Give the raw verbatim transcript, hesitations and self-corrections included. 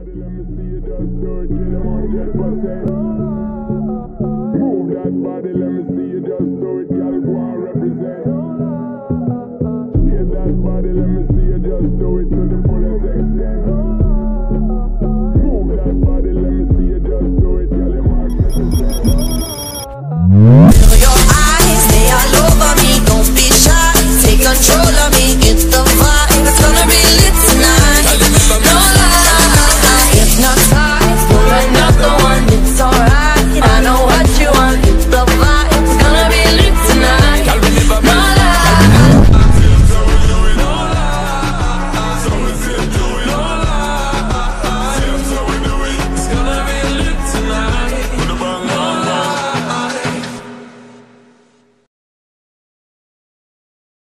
body, let me see you just do it, get them one hundred percent. Move that body, let me see you just do it.